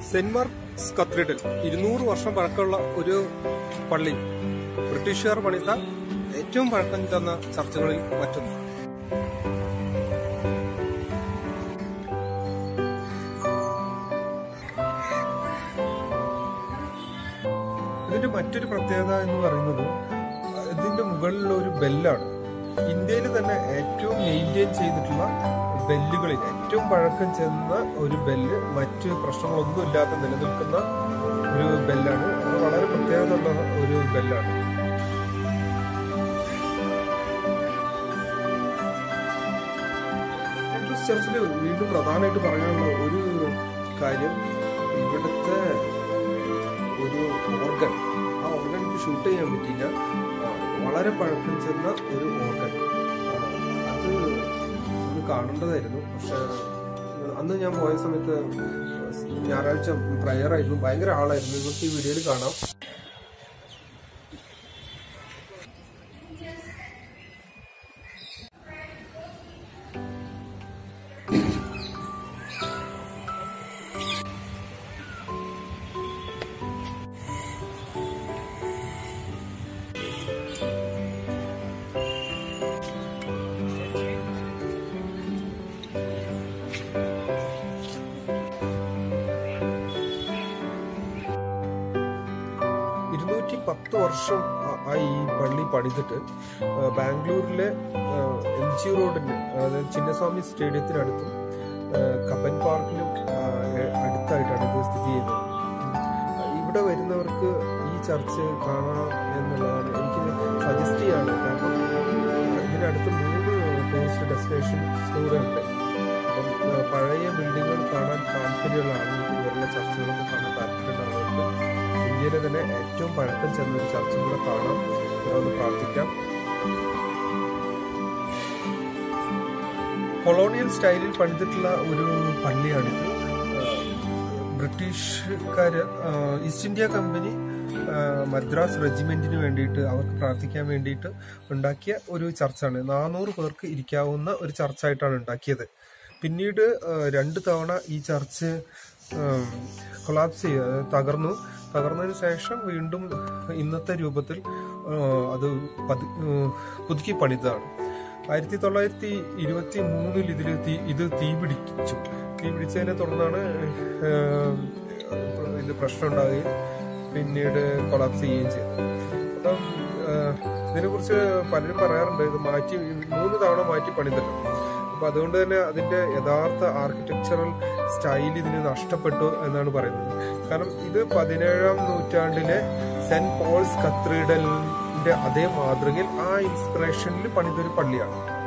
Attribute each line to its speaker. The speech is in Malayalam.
Speaker 1: സെന്റ്.മാർക്സ് കത്തീഡ്രൽ 200 വർഷം പഴക്കമുള്ള ഒരു പള്ളി. ബ്രിട്ടീഷുകാർ പണിത ഏറ്റവും പഴക്കം ചെന്ന ചർച്ചുകളിൽ മറ്റൊന്ന്. ഇതിന്റെ മറ്റൊരു പ്രത്യേകത എന്ന് പറയുന്നത് ഇതിന്റെ മുകളിലുള്ള ഒരു ബെല്ലാണ്. ഇന്ത്യയിൽ തന്നെ ഏറ്റവും മെയിൻറ്റെയിൻ ചെയ്തിട്ടുള്ള ബെല്ലുകളിൽ ഏറ്റവും പഴക്കം ചെന്ന ഒരു ബെല്ല്, മറ്റ് പ്രശ്നങ്ങളൊന്നും ഇല്ലാതെ നിലനിൽക്കുന്ന ഒരു ബെല്ലാണ്. അത് വളരെ പ്രത്യേകതയുള്ള ഒരു ബെല്ലാണ്. സെന്റ് ചർച്ചിൽ വീണ്ടും പ്രധാനമായിട്ട് പറയാനുള്ള ഒരു കാര്യം, ഇവിടുത്തെ ഒരു ഓർഗൻ, ആ ഓർഗൻ എനിക്ക് ഷൂട്ട് ചെയ്യാൻ പറ്റിയില്ല. വളരെ പഴക്കം ചെന്ന ഒരു ഓർഗൻ, അത് കാണേണ്ടതായിരുന്നു. പക്ഷെ അന്ന് ഞാൻ പോയ സമയത്ത് ഞായറാഴ്ച പ്രയർ ആയിരുന്നു, ഭയങ്കര ആളായിരുന്നു. നിങ്ങൾക്ക് ഈ വീഡിയോയിൽ കാണാം. വർഷം ഈ പള്ളി പണിതിട്ട് ബാംഗ്ലൂരിലെ MG റോഡിന്, അതായത് ചിന്നസ്വാമി സ്റ്റേഡിയത്തിനടുത്തും കബൻ പാർക്കിനും അടുത്തായിട്ടാണ് ഇത് സ്ഥിതി ചെയ്യുന്നത്. ഇവിടെ വരുന്നവർക്ക് ഈ ചർച്ച് കാണാം എന്നുള്ളതാണ് എനിക്ക് സജസ്റ്റ് ചെയ്യാണ്. കാരണം ഇതിനടുത്ത് 3 ടൂറിസ്റ്റ് ഡെസ്റ്റിനേഷൻസ് കൂടെ ഉണ്ട്. അപ്പം പഴയ ബിൽഡിങ്ങുകൾ കാണാൻ താല്പര്യമുള്ള ആളുകൾക്ക്, ഇവരുടെ ചർച്ചുകളൊക്കെ കാണാൻ താല്പര്യമുള്ള ആളുകൾക്ക് ഇന്ത്യയിലെ തന്നെ ഏറ്റവും പഴക്കം ചെന്നൊരു ചർച്ചും കൂടെ കാണാം. ഒന്ന് പ്രാർത്ഥിക്കാം. കൊളോണിയൽ സ്റ്റൈലിൽ പണിതിട്ടുള്ള ഒരു പള്ളിയാണിത്. ബ്രിട്ടീഷുകാര്, ഈസ്റ്റ് ഇന്ത്യ കമ്പനി മദ്രാസ് റെജിമെന്റിന് വേണ്ടിയിട്ട്, അവർക്ക് പ്രാർത്ഥിക്കാൻ വേണ്ടിയിട്ട് ഉണ്ടാക്കിയ ഒരു ചർച്ചാണ്. 400 പേർക്ക് ഇരിക്കാവുന്ന ഒരു ചർച്ചായിട്ടാണ് ഉണ്ടാക്കിയത്. പിന്നീട് 2 തവണ ഈ ചർച്ച് കൊളാപ്സ് തകർന്നതിന് ശേഷം വീണ്ടും ഇന്നത്തെ രൂപത്തിൽ അത് പുതുക്കി പണിതാണ്. 1923 ഇത് തീപിടിച്ചു. തീപിടിച്ചതിനെ തുടർന്നാണ് ഇത് പ്രശ്നം ഉണ്ടാവുകയും പിന്നീട് കൊളാപ്സ് ചെയ്യുകയും ചെയ്തത്. അപ്പം ഇതിനെക്കുറിച്ച് പലരും പറയാറുണ്ട്, ഇത് 3 തവണ മാറ്റി പണിതല്ലോ. അപ്പൊ അതുകൊണ്ട് തന്നെ അതിന്റെ യഥാർത്ഥ ആർക്കിടെക്ചറൽ സ്റ്റൈൽ ഇതിന് നഷ്ടപ്പെട്ടു എന്നാണ് പറയുന്നത്. കാരണം ഇത് 17-ാം നൂറ്റാണ്ടിലെ സെന്റ് പോൾസ് കത്തീഡ്രലിന്റെ അതേ മാതൃകയിൽ, ആ ഇൻസ്പിറേഷനിൽ പണിതൊരു പള്ളിയാണ്.